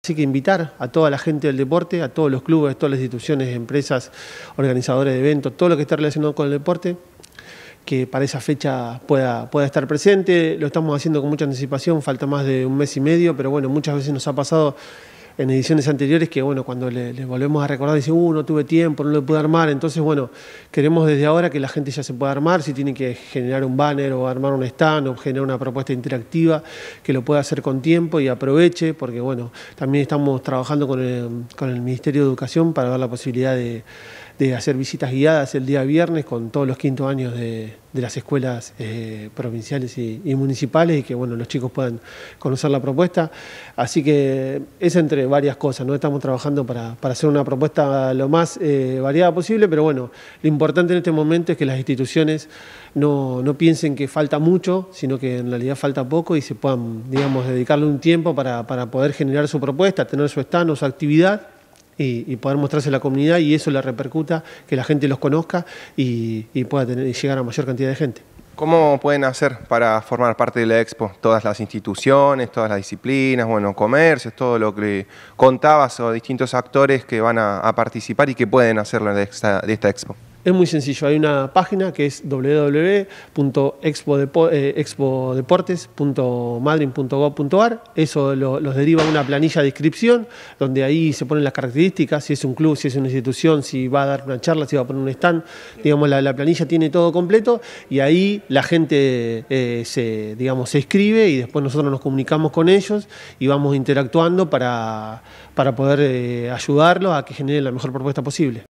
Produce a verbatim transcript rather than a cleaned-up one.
Así que invitar a toda la gente del deporte, a todos los clubes, todas las instituciones, empresas, organizadores de eventos, todo lo que esté relacionado con el deporte, que para esa fecha pueda, pueda estar presente. Lo estamos haciendo con mucha anticipación, falta más de un mes y medio, pero bueno, muchas veces nos ha pasado en ediciones anteriores que bueno, cuando le, le volvemos a recordar, dice, uh, no tuve tiempo, no lo pude armar. Entonces, bueno, queremos desde ahora que la gente ya se pueda armar, si tiene que generar un banner o armar un stand o generar una propuesta interactiva, que lo pueda hacer con tiempo y aproveche, porque bueno, también estamos trabajando con el, con el Ministerio de Educación para dar la posibilidad de, de hacer visitas guiadas el día viernes con todos los quintos años de, de las escuelas eh, provinciales y, y municipales, y que bueno, los chicos puedan conocer la propuesta. Así que es entre varias cosas, ¿no? Estamos trabajando para, para hacer una propuesta lo más eh, variada posible, pero bueno, lo importante en este momento es que las instituciones no, no piensen que falta mucho, sino que en realidad falta poco y se puedan, digamos, dedicarle un tiempo para, para poder generar su propuesta, tener su stand o su actividad, Y, y poder mostrarse a la comunidad, y eso le repercuta, que la gente los conozca y, y pueda tener, llegar a mayor cantidad de gente. ¿Cómo pueden hacer para formar parte de la Expo? Todas las instituciones, todas las disciplinas, bueno, comercios, todo lo que contabas, o distintos actores que van a, a participar y que pueden hacerlo de esta, de esta Expo. Es muy sencillo, hay una página que es w w w punto expo deportes punto madryn punto gov punto ar. Eso lo, los deriva a una planilla de inscripción, donde ahí se ponen las características, si es un club, si es una institución, si va a dar una charla, si va a poner un stand. Digamos, la, la planilla tiene todo completo, y ahí la gente eh, se, digamos, se inscribe, y después nosotros nos comunicamos con ellos y vamos interactuando para, para poder eh, ayudarlos a que generen la mejor propuesta posible.